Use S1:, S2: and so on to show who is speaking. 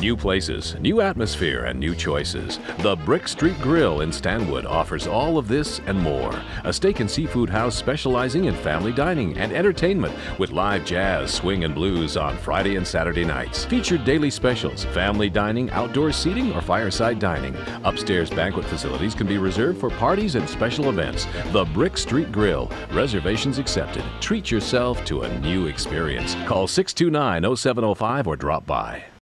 S1: New places, new atmosphere, and new choices. The Brick Street Grill in Stanwood offers all of this and more. A steak and seafood house specializing in family dining and entertainment with live jazz, swing, and blues on Friday and Saturday nights. Featured daily specials, family dining, outdoor seating, or fireside dining. Upstairs banquet facilities can be reserved for parties and special events. The Brick Street Grill. Reservations accepted. Treat yourself to a new experience. Call 629-0705 or drop by.